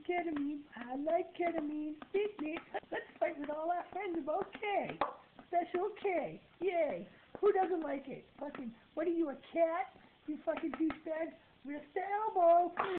ketamine. I like ketamine. Beep, beep. Let's fight with all our friends about K. Special K. Yay. Who doesn't like it? Fucking, what are you, a cat? You fucking douchebag. Wrist to elbow.